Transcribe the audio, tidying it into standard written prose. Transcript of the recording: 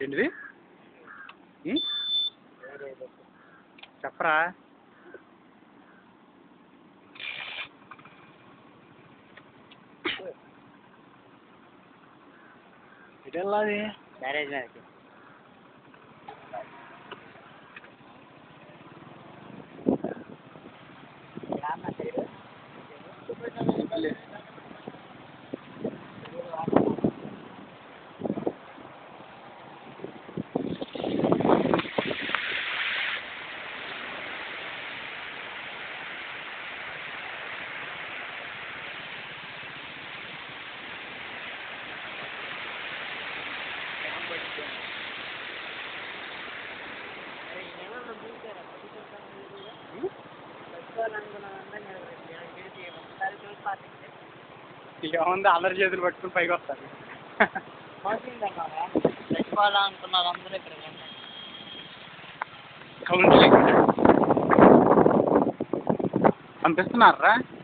ఏంటిది చెప్పరా ఇదెల్లాది బ్యారేజ్ మీదకి ఏముంది అందరి చేతులు పట్టుకుని పైకి వస్తారు తెచ్చుకోవాలనుకున్నారు అందరూ ఇక్కడ కౌన్సిలింగ్ పంపిస్తున్నారా